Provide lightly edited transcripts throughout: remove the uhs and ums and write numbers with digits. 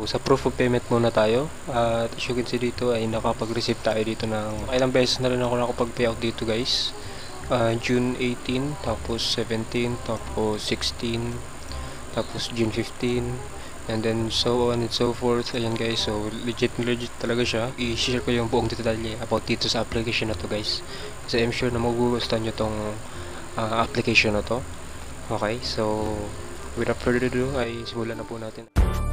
sa proof of payment muna tayo. At as you can see dito ay nakapag-receive tayo dito ng ilang beses na rin ako nakapag-payout dito guys. June 18, tapos 17, tapos 16, tapos June 15, and then so on and so forth. Ayan guys, so legit talaga siya. I-share ko yung buong detalye about dito sa application na to guys, kasi I'm sure na magugustuhan nyo tong application na to. Okay, so without further ado ay simulan na po natin.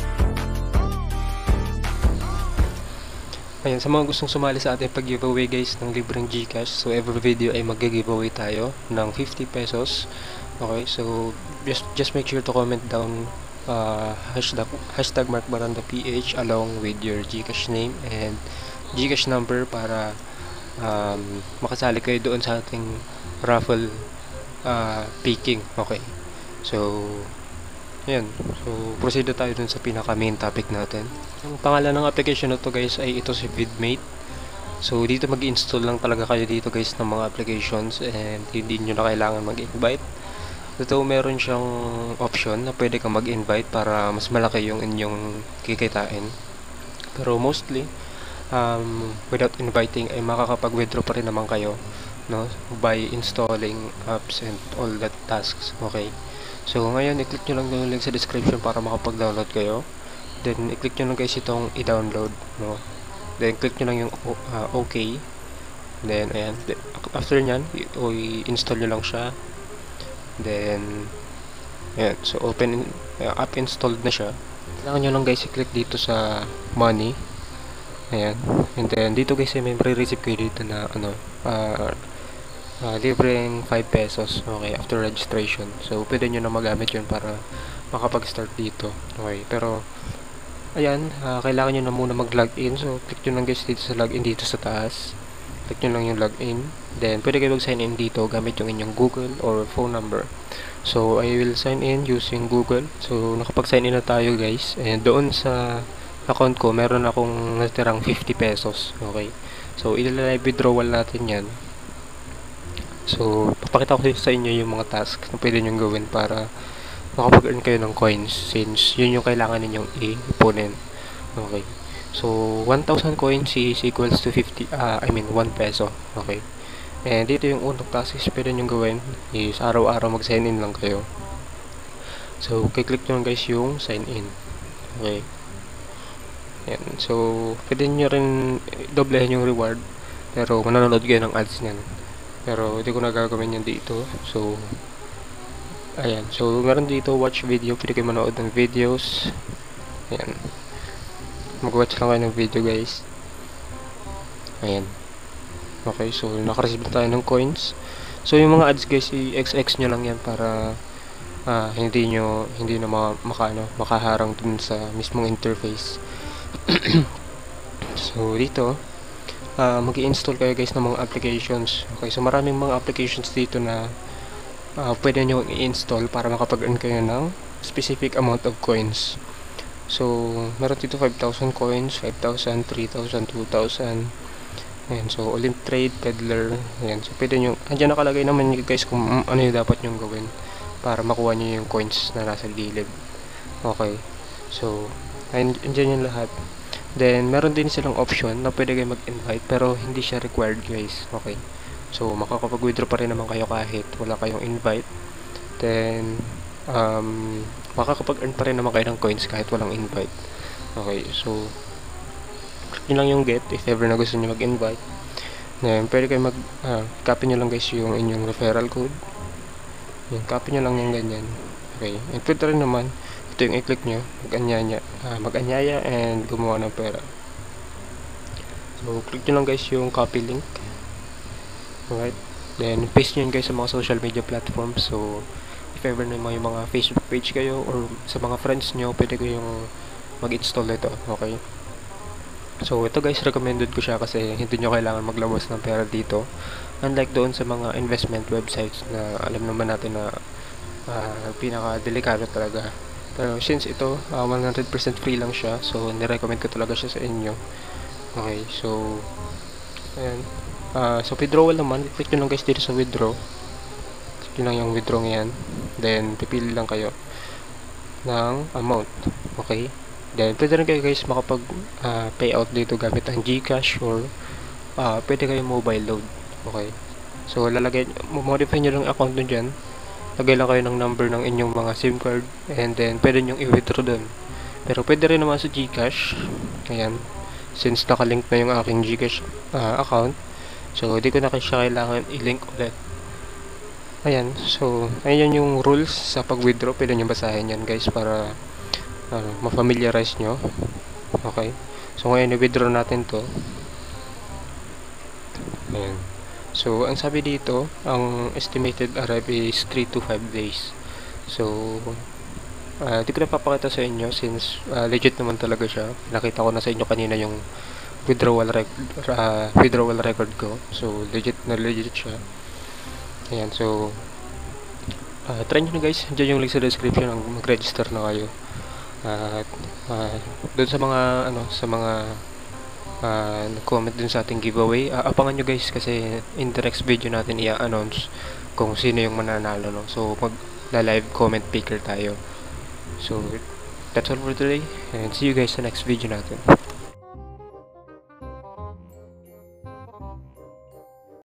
Ayan, sa mga gustong sumali sa ating pag-giveaway guys ng libreng Gcash, so every video ay mag-giveaway tayo ng 50 pesos. Okay, so just make sure to comment down hashtag Mark Baranda PH along with your Gcash name and Gcash number para makasali kayo doon sa ating raffle picking. Okay, so ayan, so proceed na tayo dun sa pinaka main topic natin. Ang pangalan ng application na to guys ay ito si Vidmate. So dito mag-install lang talaga kayo dito guys ng mga applications and hindi nyo na kailangan mag-invite. Ito meron siyang option na pwede kang mag-invite para mas malaki yung inyong kikitain. Pero mostly without inviting ay makakapag-withdraw pa rin naman kayo, no, by installing apps and all that tasks. Okay, so ngayon i-click nyo lang yung link sa description para makapag-download kayo. Then i-click nyo lang guys itong i-download, no? Then click nyo lang yung OK. Then ayan, after nyan i-install nyo lang siya. Then ayan, so open app installed na siya. Kailangan nyo lang guys i-click dito sa money. Ayan, and then dito guys may re-receive kayo dito na ano, libreng 5 pesos, okay, after registration. So pwede nyo na magamit yun para makapag-start dito. Okay, pero ayan, kailangan nyo na muna mag-login. So click nyo lang guys dito sa login dito sa taas. Click nyo lang yung login. Then pwede kayo mag-sign in dito gamit yung inyong Google or phone number. So I will sign in using Google. So nakapag-sign in na tayo guys, and doon sa account ko meron akong natirang 50 pesos. Okay, so i-live withdrawal natin yan. So papakita ko sa inyo yung mga tasks na pwede nyo gawin para makapag-earn kayo ng coins, since yun yung kailangan ninyong i-ipunin. Okay, so 1,000 coins is equals to 1 peso. Okay, and dito yung unang task is pwede nyo gawin is araw-araw mag-sign in lang kayo. So kiklik nyo guys yung sign in. Okay, yan, so pwede nyo rin doblehin yung reward, pero mananood kayo ng ads nyan, pero hindi ko na gagawin yan dito. So ayan, so meron dito watch video, pwede kayo manood ng videos. Ayan, mag-watch lang kayo ng video guys. Ayan, okay, so nakareceive na tayo ng coins. So yung mga ads guys, i-XX nyo lang yan para hindi na makaharang dun sa mismong interface. So dito mag-i-install kayo guys ng mga applications. Okay, so maraming mga applications dito na pwede nyo i-install para makapag-earn kayo ng specific amount of coins. So meron dito 5,000 coins, 5,000, 3,000, 2,000. Ayan, so Olymp Trade, Peddler. Ayan, so pwede nyo, andyan nakalagay naman guys kung ano yung dapat nyo gawin para makuha nyo yung coins na nasa gilid. Okay, so andyan yung lahat. Then meron din silang option na pwede kayo mag-invite pero hindi siya required guys. Okay, so makakapag-withdraw pa rin naman kayo kahit wala kayong invite. Then makakapag-earn pa rin naman kayo ng coins kahit walang invite. Okay, so click nyo lang yung get if ever na gusto nyo mag-invite. Then pwede kayo copy nyo lang guys yung inyong referral code. Yan, copy nyo lang yung ganyan. Okay, and pwede rin naman ito yung i-click nyo, mag-anyaya and gumawa ng pera. So click nyo lang guys yung copy link. Alright, then paste nyo yun guys sa mga social media platforms. So if ever na yung mga Facebook page kayo or sa mga friends nyo, pwede kayong mag-install ito. Okay, so ito guys, recommended ko siya kasi hindi nyo kailangan maglabas ng pera dito, unlike doon sa mga investment websites na alam naman natin na pinaka-delikado talaga. Pero since ito 100% free lang siya, so nirecommend ko talaga siya sa inyo. Okay, so ayan, so withdrawal naman, click nyo lang guys dito sa withdraw. Click nyo lang yung withdraw yan, then pipili lang kayo ng amount. Okay, Then, pwede rin kayo guys makapag payout dito gamit ang GCash or pwede kayo mobile load. Okay. So, modify nyo lang account nyo dyan. Lagay lang kayo ng number ng inyong mga SIM card and then pwede nyo i-withdraw dun. Pero pwede rin naman sa GCash. Ayan. Since nakalink na yung aking GCash account. So, hindi ko na siya kailangan i-link ulit. Ayan. So, ayan yung rules sa pag-withdraw. Pwede nyo basahin yan guys para ma-familiarize nyo. Okay. So, ngayon i-withdraw natin to. Ayan. So, ang sabi dito, ang estimated arrive is 3 to 5 days. So, di ko na papakita sa inyo since legit naman talaga siya. Nakita ko na sa inyo kanina yung withdrawal record ko. So, legit siya. Ayan, so, try nyo na guys. Diyan yung link sa description ang mag-register na kayo. Doon sa mga, comment din sa ating giveaway. Abangan nyo guys kasi in the next video natin i-announce kung sino yung mananalo, no? So, mag-live comment picker tayo. So, that's all for today and see you guys sa next video natin.